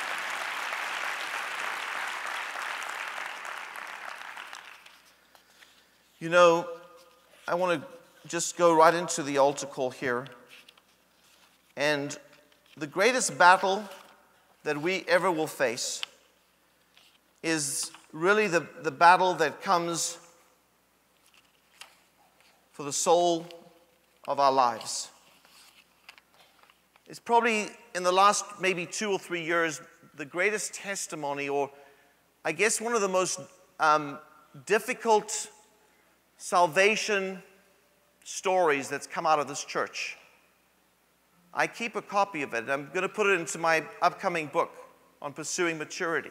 You know, I want to just go right into the altar call here. And the greatest battle that we ever will face is really the, the battle that comes for the soul of our lives. It's probably in the last maybe two or three years the greatest testimony, or I guess one of the most um, difficult salvation stories that's come out of this church. I keep a copy of it. I'm going to put it into my upcoming book on pursuing maturity.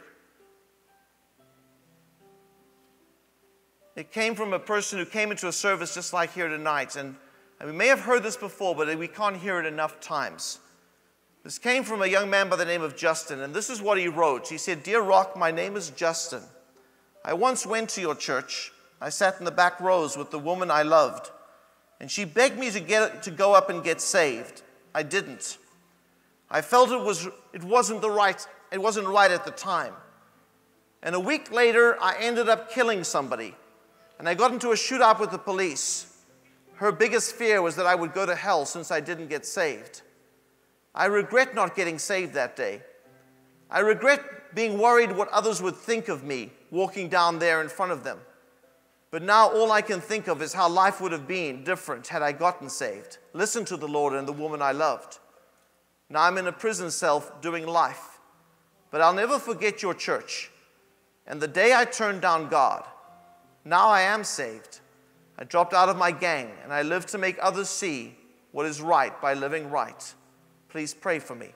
It came from a person who came into a service just like here tonight. And, and we may have heard this before, but we can't hear it enough times. This came from a young man by the name of Justin. And this is what he wrote. He said, "Dear Rock, my name is Justin. I once went to your church. I sat in the back rows with the woman I loved. And she begged me to, get, to go up and get saved. I didn't. I felt it, was, it, wasn't the right, it wasn't right at the time. And a week later, I ended up killing somebody. And I got into a shootout with the police. Her biggest fear was that I would go to hell since I didn't get saved. I regret not getting saved that day. I regret being worried what others would think of me walking down there in front of them. But now all I can think of is how life would have been different had I gotten saved, listened to the Lord and the woman I loved. Now I'm in a prison cell doing life. But I'll never forget your church. And the day I turned down God, now I am saved. I dropped out of my gang, and I live to make others see what is right by living right. Please pray for me."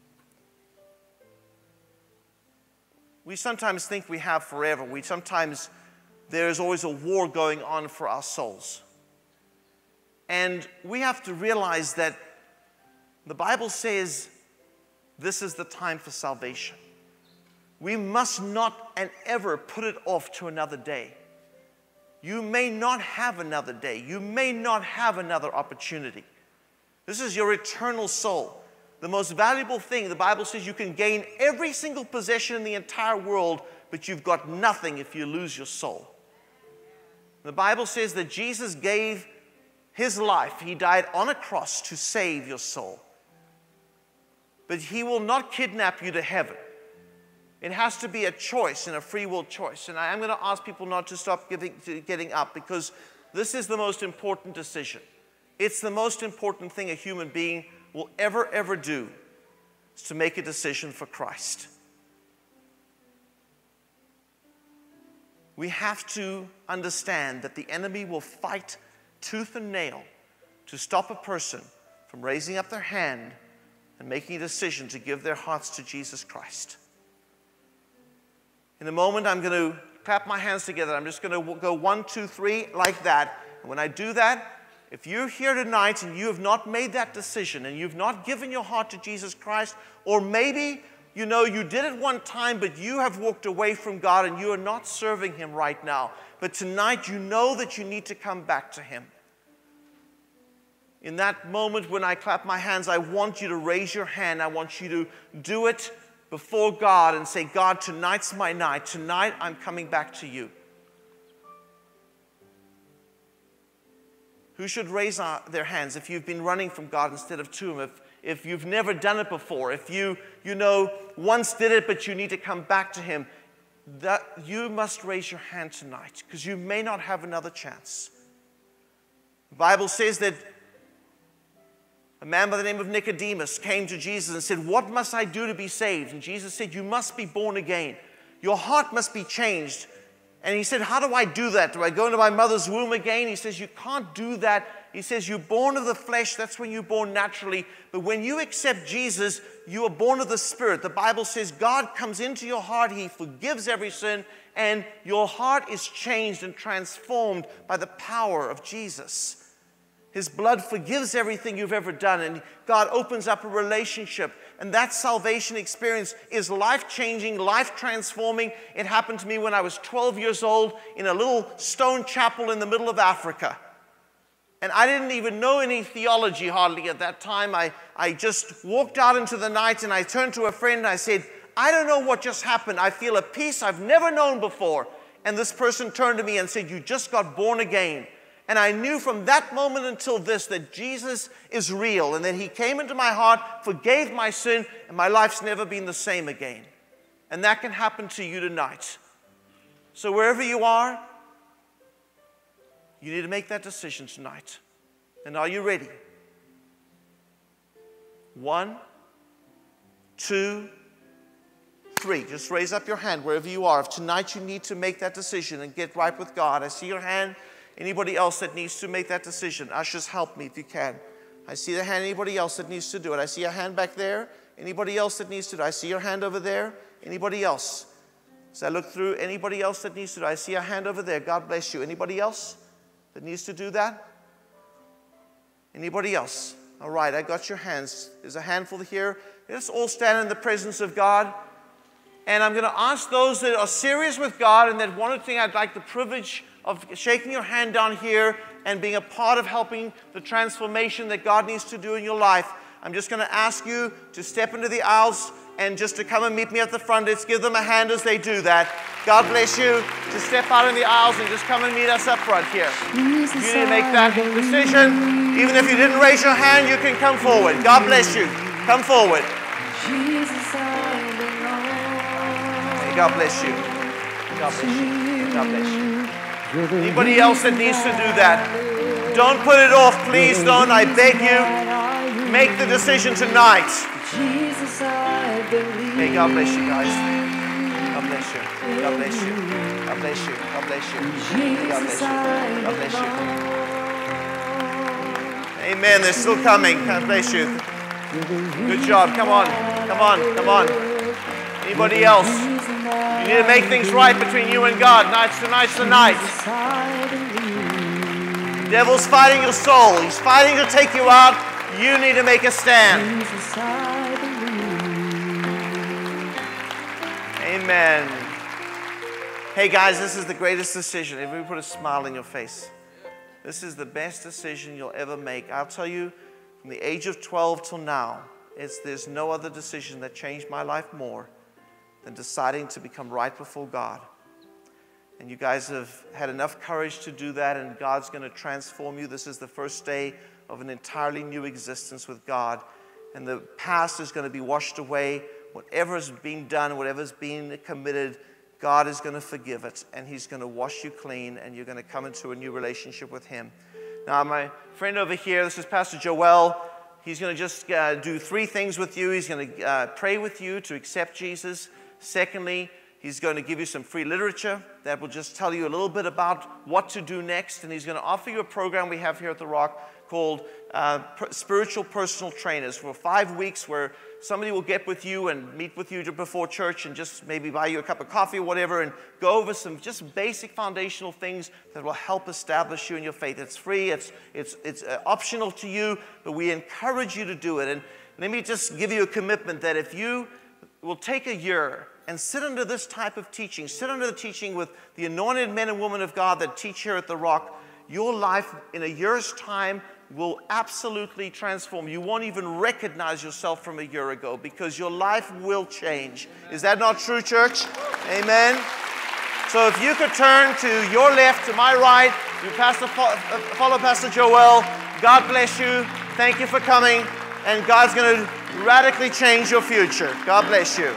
We sometimes think we have forever. We sometimes, there is always a war going on for our souls. And we have to realize that the Bible says this is the time for salvation. We must not and ever put it off to another day. You may not have another day. You may not have another opportunity. This is your eternal soul. The most valuable thing, the Bible says you can gain every single possession in the entire world, but you've got nothing if you lose your soul. The Bible says that Jesus gave his life. He died on a cross to save your soul. But he will not kidnap you to heaven. It has to be a choice and a free will choice. And I am going to ask people not to stop giving, to getting up, because this is the most important decision. It's the most important thing a human being will ever, ever do, is to make a decision for Christ. We have to understand that the enemy will fight tooth and nail to stop a person from raising up their hand and making a decision to give their hearts to Jesus Christ. In a moment, I'm going to clap my hands together. I'm just going to go one, two, three, like that. And when I do that, if you're here tonight and you have not made that decision and you've not given your heart to Jesus Christ, or maybe, you know, you did it one time, but you have walked away from God and you are not serving Him right now. But tonight, you know that you need to come back to Him. In that moment when I clap my hands, I want you to raise your hand. I want you to do it before God and say, God, tonight's my night. Tonight, I'm coming back to you. Who should raise uh, their hands if you've been running from God instead of to Him? If, if you've never done it before, if you, you know, once did it, but you need to come back to Him, that you must raise your hand tonight, because you may not have another chance. The Bible says that a man by the name of Nicodemus came to Jesus and said, what must I do to be saved? And Jesus said, you must be born again. Your heart must be changed. And he said, how do I do that? Do I go into my mother's womb again? He says, you can't do that. He says, you're born of the flesh. That's when you're born naturally. But when you accept Jesus, you are born of the Spirit. The Bible says God comes into your heart. He forgives every sin. And your heart is changed and transformed by the power of Jesus. His blood forgives everything you've ever done, and God opens up a relationship. And that salvation experience is life-changing, life-transforming. It happened to me when I was twelve years old in a little stone chapel in the middle of Africa. And I didn't even know any theology hardly at that time. I, I just walked out into the night, and I turned to a friend, and I said, I don't know what just happened. I feel a peace I've never known before. And this person turned to me and said, you just got born again. And I knew from that moment until this that Jesus is real, and that He came into my heart, forgave my sin, and my life's never been the same again. And that can happen to you tonight. So wherever you are, you need to make that decision tonight. And are you ready? One, two, three. Just raise up your hand wherever you are. If tonight you need to make that decision and get right with God, I see your hand. Anybody else that needs to make that decision? Ushers, help me if you can. I see the hand. Anybody else that needs to do it? I see a hand back there. Anybody else that needs to do it? I see your hand over there. Anybody else? As I look through, anybody else that needs to do it? I see a hand over there. God bless you. Anybody else that needs to do that? Anybody else? All right, I got your hands. There's a handful here. Let's all stand in the presence of God. And I'm going to ask those that are serious with God and that want to think, I'd like the privilege of shaking your hand down here and being a part of helping the transformation that God needs to do in your life. I'm just going to ask you to step into the aisles and just to come and meet me at the front. Let's give them a hand as they do that. God bless you to step out in the aisles and just come and meet us up front here. Jesus, you need to make that decision. Even if you didn't raise your hand, you can come forward. God bless you. Come forward. Jesus, I belong. Hey, God bless you. God bless you. God bless you. Anybody else that needs to do that, don't put it off, please don't. I beg you, make the decision tonight. May God bless you guys. God bless you. God bless you. God bless you. God bless you. God bless you. God bless you. Amen. They're still coming. God bless you. Good job. Come on. Come on. Come on. Anybody else? You need to make things right between you and God. Tonight's, tonight's the night. The devil's fighting your soul. He's fighting to take you out. You need to make a stand. Amen. Hey guys, this is the greatest decision. Everybody put a smile on your face. This is the best decision you'll ever make. I'll tell you, from the age of twelve till now, it's, there's no other decision that changed my life more than deciding to become right before God. And you guys have had enough courage to do that, and God's going to transform you. This is the first day of an entirely new existence with God. And the past is going to be washed away whatever's been done, whatever's been committed, God is going to forgive it, and He's going to wash you clean, and you're going to come into a new relationship with Him. Now, my friend over here, this is Pastor Joel. He's going to just uh, do three things with you. He's going to uh, pray with you to accept Jesus. Secondly, he's going to give you some free literature that will just tell you a little bit about what to do next. And he's going to offer you a program we have here at The Rock called uh, Spiritual Personal Trainers for five weeks where somebody will get with you and meet with you before church and just maybe buy you a cup of coffee or whatever and go over some just basic foundational things that will help establish you in your faith. It's free, it's, it's, it's uh, optional to you, but we encourage you to do it. And let me just give you a commitment that if you will take a year and sit under this type of teaching, sit under the teaching with the anointed men and women of God that teach here at The Rock, your life in a year's time will absolutely transform. You won't even recognize yourself from a year ago because your life will change. Is that not true, church? Amen. So if you could turn to your left, to my right, you pastor, follow Pastor Joel. God bless you. Thank you for coming. And God's going to radically change your future. God bless you.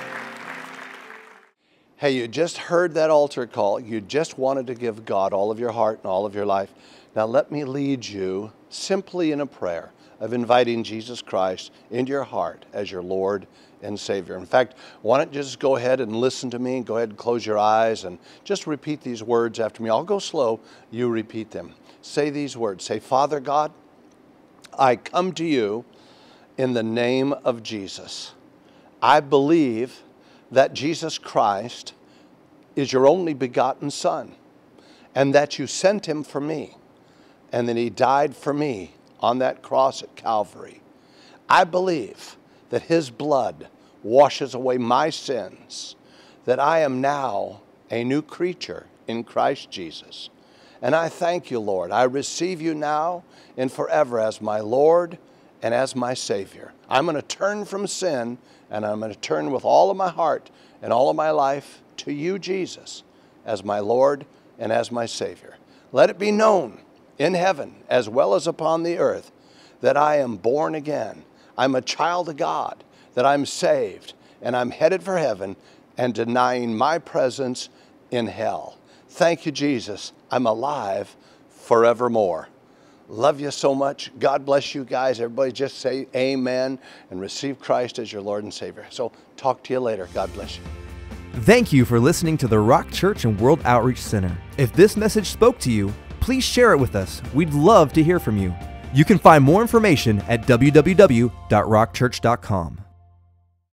Hey, you just heard that altar call. You just wanted to give God all of your heart and all of your life. Now let me lead you simply in a prayer of inviting Jesus Christ into your heart as your Lord and Savior. In fact, why don't you just go ahead and listen to me. Go ahead and close your eyes and just repeat these words after me. I'll go slow. You repeat them. Say these words. Say, Father God, I come to you in the name of Jesus. I believe that Jesus Christ is your only begotten Son, and that you sent Him for me, and that He died for me on that cross at Calvary. I believe that His blood washes away my sins, that I am now a new creature in Christ Jesus. And I thank you, Lord. I receive you now and forever as my Lord and as my Savior. I'm going to turn from sin, and I'm going to turn with all of my heart and all of my life to you, Jesus, as my Lord and as my Savior. Let it be known in heaven as well as upon the earth that I am born again. I'm a child of God, that I'm saved, and I'm headed for heaven and denying my presence in hell. Thank you, Jesus. I'm alive forevermore. Love you so much. God bless you guys. Everybody just say amen and receive Christ as your Lord and Savior. So talk to you later. God bless you. Thank you for listening to the Rock Church and World Outreach Center. If this message spoke to you, please share it with us. We'd love to hear from you. You can find more information at w w w dot rock church dot com.